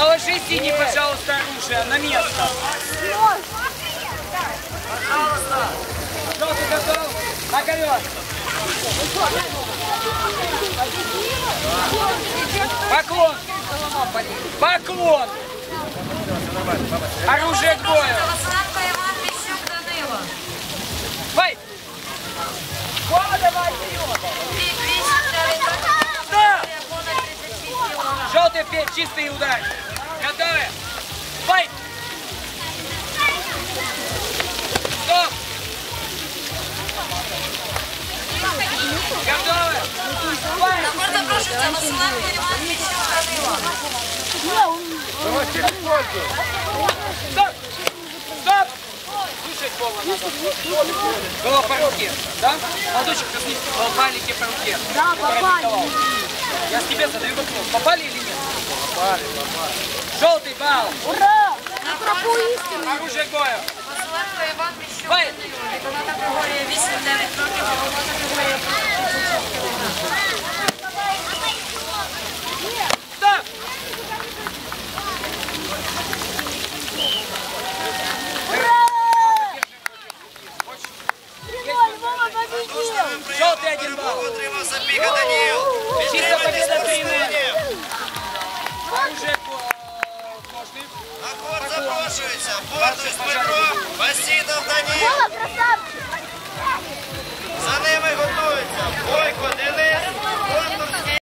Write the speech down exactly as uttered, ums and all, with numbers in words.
Положи синий, пожалуйста, оружие на место. Пожалуйста. Желтый готов? Наперед. Поклон. Поклон. Оружие к бою. Файт. Вова, давай вперед. Да. Желтый, чистый удар. Готовы? Файт. Стоп. Готовы? Файт. Можно прошу тебя, Василенко Іван Міщук Данило. Стоп! Стоп! Слушать Вова надо. Было по руке, да? Молодочек, коснись, попали тебе по руке. Да, попали. Я с тебе задаю вопрос. Попали или нет? Попали, попали. Желтый балл. Ура! На тропу истины. Оружие к бою. Василенко Іван Міщук Данило. Вікова категорія вісім-дев'ять років, вікова категорія тридцять шість кілограмів. Стоп! Желтый один балл. Чисто победа три ноль. Оружие кожный. Аккорд запрошується. Бортус Петро, Васидов Данил. Вова, красавчик!